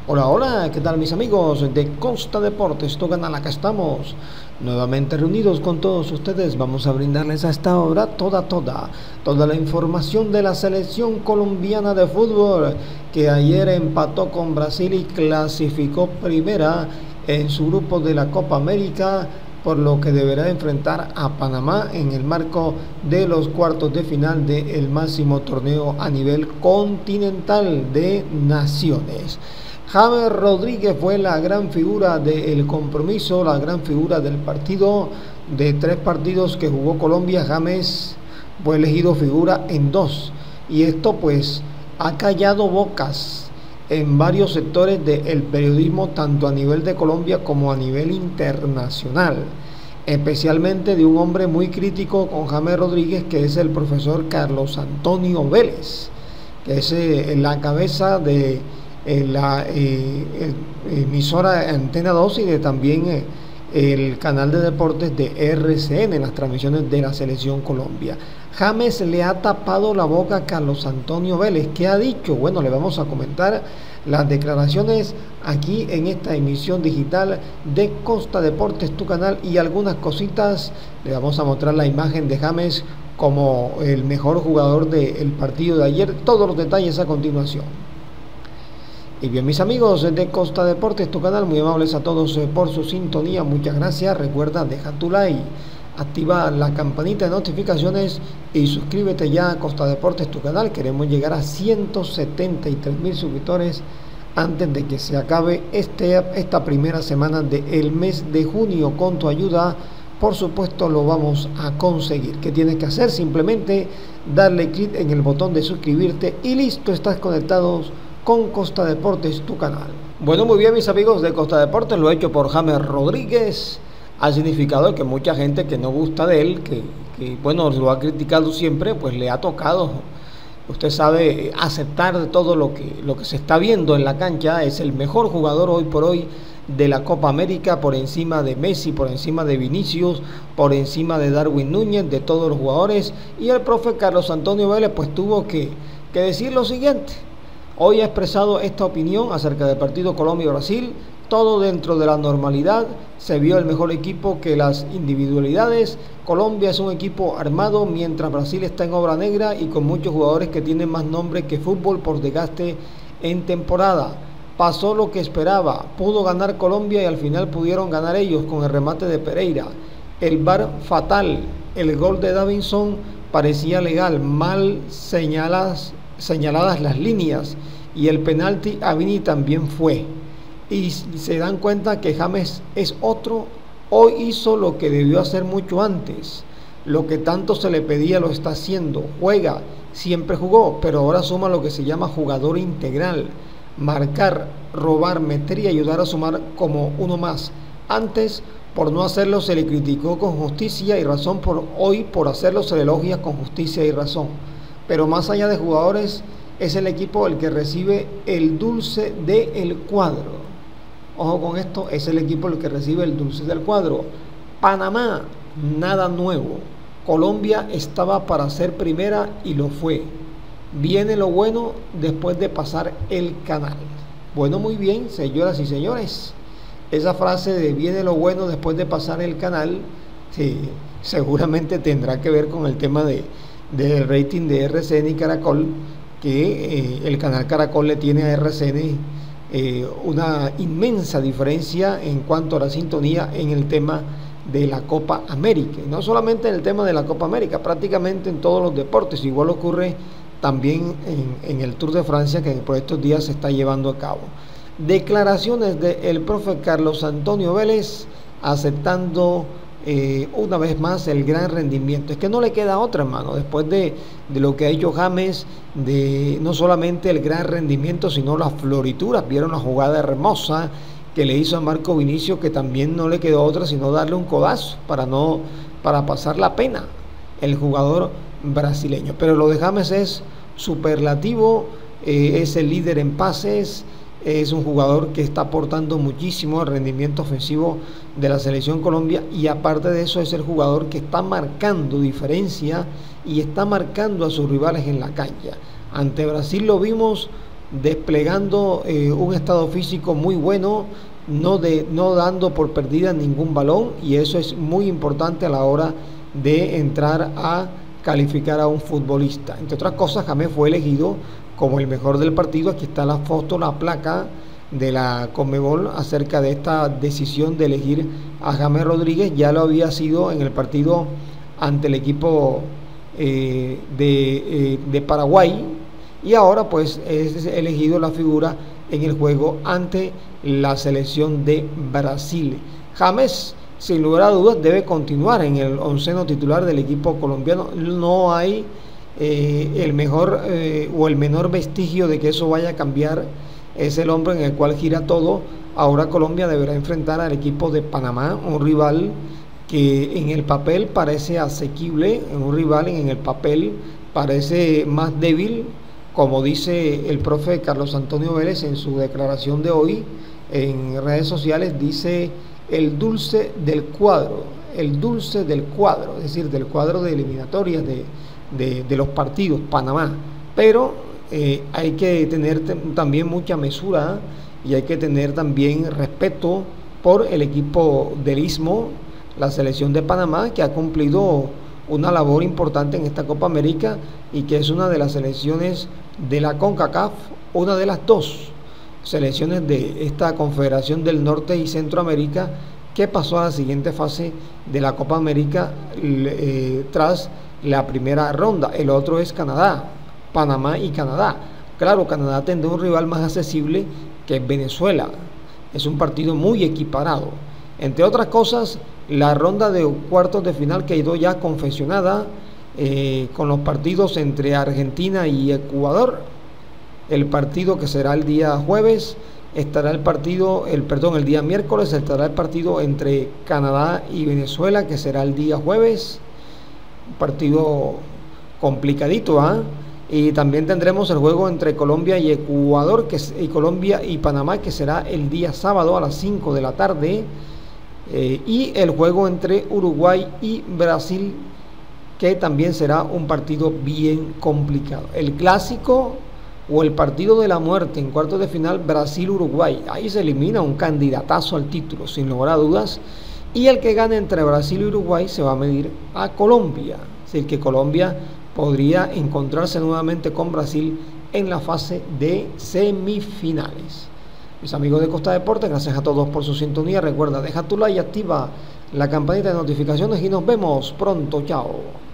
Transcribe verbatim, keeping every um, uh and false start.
Hola, hola, ¿qué tal mis amigos de Costa Deportes, tu canal? Acá estamos, nuevamente reunidos con todos ustedes. Vamos a brindarles a esta hora toda, toda, toda la información de la selección colombiana de fútbol, que ayer empató con Brasil y clasificó primera en su grupo de la Copa América, por lo que deberá enfrentar a Panamá en el marco de los cuartos de final del máximo torneo a nivel continental de naciones. James Rodríguez fue la gran figura del compromiso, la gran figura del partido. De tres partidos que jugó Colombia, James fue elegido figura en dos, y esto pues ha callado bocas en varios sectores del periodismo, tanto a nivel de Colombia como a nivel internacional, especialmente de un hombre muy crítico con James Rodríguez, que es el profesor Carlos Antonio Vélez, que es eh, la cabeza de en la eh, emisora Antena dos y de también eh, el canal de deportes de R C N en las transmisiones de la selección Colombia. James le ha tapado la boca a Carlos Antonio Vélez. ¿Qué ha dicho? Bueno, le vamos a comentar las declaraciones aquí en esta emisión digital de Costa Deportes, tu canal, y algunas cositas. Le vamos a mostrar la imagen de James como el mejor jugador del partido de ayer. Todos los detalles a continuación. Y bien, mis amigos de Costa Deportes, tu canal, muy amables a todos eh, por su sintonía, muchas gracias. Recuerda, deja tu like, activa la campanita de notificaciones y suscríbete ya a Costa Deportes, tu canal. Queremos llegar a ciento setenta y tres mil suscriptores antes de que se acabe este, esta primera semana del mes de junio. Con tu ayuda, por supuesto, lo vamos a conseguir. ¿Qué tienes que hacer? Simplemente darle clic en el botón de suscribirte y listo, estás conectados con Costa Deportes, tu canal. Bueno, muy bien, mis amigos de Costa Deportes, lo hecho por James Rodríguez ha significado que mucha gente que no gusta de él, que, que bueno, lo ha criticado siempre, pues le ha tocado, usted sabe, aceptar todo lo que, lo que se está viendo en la cancha. Es el mejor jugador hoy por hoy de la Copa América, por encima de Messi, por encima de Vinicius, por encima de Darwin Núñez, de todos los jugadores. Y el profe Carlos Antonio Vélez pues tuvo que, que decir lo siguiente. Hoy ha expresado esta opinión acerca del partido Colombia-Brasil, todo dentro de la normalidad. Se vio el mejor equipo que las individualidades. Colombia es un equipo armado, mientras Brasil está en obra negra y con muchos jugadores que tienen más nombre que fútbol por desgaste en temporada. Pasó lo que esperaba, pudo ganar Colombia y al final pudieron ganar ellos con el remate de Pereira. El V A R fatal, el gol de Davinson parecía legal, mal señaladas señaladas las líneas, y el penalti a Vini también fue. Y se dan cuenta que James es otro. Hoy hizo lo que debió hacer mucho antes, lo que tanto se le pedía lo está haciendo. Juega, siempre jugó, pero ahora suma lo que se llama jugador integral: marcar, robar, meter y ayudar a sumar como uno más. Antes, por no hacerlo, se le criticó con justicia y razón. Por hoy, por hacerlo, se le elogia con justicia y razón. Pero más allá de jugadores, es el equipo el que recibe el dulce del cuadro. Ojo con esto, es el equipo el que recibe el dulce del cuadro. Panamá, nada nuevo. Colombia estaba para ser primera y lo fue. Viene lo bueno después de pasar el canal. Bueno, muy bien, señoras y señores. Esa frase de viene lo bueno después de pasar el canal, sí, seguramente tendrá que ver con el tema de del rating de R C N y Caracol, que eh, el canal Caracol le tiene a R C N eh, una inmensa diferencia en cuanto a la sintonía en el tema de la Copa América. Y no solamente en el tema de la Copa América, prácticamente en todos los deportes. Igual ocurre también en, en el Tour de Francia, que por estos días se está llevando a cabo. Declaraciones del profe Carlos Antonio Vélez aceptando Eh, una vez más el gran rendimiento. Es que no le queda otra, hermano, después de, de lo que ha hecho James, de no solamente el gran rendimiento, sino las florituras. Vieron la jugada hermosa que le hizo a Marco Vinicius, que también no le quedó otra sino darle un codazo para no para pasar la pena el jugador brasileño. Pero lo de James es superlativo. Eh, es el líder en pases. Es un jugador que está aportando muchísimo al rendimiento ofensivo de la selección Colombia, y aparte de eso es el jugador que está marcando diferencia y está marcando a sus rivales en la cancha. Ante Brasil lo vimos desplegando eh, un estado físico muy bueno, no, de, no dando por perdida ningún balón, y eso es muy importante a la hora de entrar a calificar a un futbolista. Entre otras cosas, James fue elegido como el mejor del partido. Aquí está la foto, la placa de la Conmebol acerca de esta decisión de elegir a James Rodríguez. Ya lo había sido en el partido ante el equipo eh, de, eh, de Paraguay, y ahora pues es elegido la figura en el juego ante la selección de Brasil. James, sin lugar a dudas, debe continuar en el onceno titular del equipo colombiano. No hay eh, el mejor eh, o el menor vestigio de que eso vaya a cambiar. Es el hombre en el cual gira todo. Ahora Colombia deberá enfrentar al equipo de Panamá, un rival que en el papel parece asequible, un rival en el papel parece más débil, como dice el profe Carlos Antonio Vélez en su declaración de hoy en redes sociales. Dice el dulce del cuadro, el dulce del cuadro, es decir, del cuadro de eliminatorias de, de, de los partidos, Panamá. Pero eh, hay que tener también mucha mesura y hay que tener también respeto por el equipo del Istmo, la selección de Panamá, que ha cumplido una labor importante en esta Copa América y que es una de las selecciones de la CONCACAF, una de las dos selecciones de esta Confederación del Norte y Centroamérica que pasó a la siguiente fase de la Copa América eh, tras la primera ronda. El otro es Canadá, Panamá y Canadá. Claro, Canadá tendrá un rival más accesible que Venezuela. Es un partido muy equiparado. Entre otras cosas, la ronda de cuartos de final quedó ya confeccionada eh, con los partidos entre Argentina y Ecuador. El partido que será el día jueves, estará el partido, el perdón, el día miércoles estará el partido entre Canadá y Venezuela, que será el día jueves. Un partido complicadito, ¿ah? ¿eh? Y también tendremos el juego entre Colombia y Ecuador, que es, y Colombia y Panamá, que será el día sábado a las cinco de la tarde. Eh, y el juego entre Uruguay y Brasil, que también será un partido bien complicado. El clásico o el partido de la muerte en cuartos de final, Brasil-Uruguay. Ahí se elimina un candidatazo al título, sin lugar a dudas. Y el que gane entre Brasil y Uruguay se va a medir a Colombia. Es decir, que Colombia podría encontrarse nuevamente con Brasil en la fase de semifinales. Mis amigos de Costa Deportes, gracias a todos por su sintonía. Recuerda, deja tu like y activa la campanita de notificaciones y nos vemos pronto. Chao.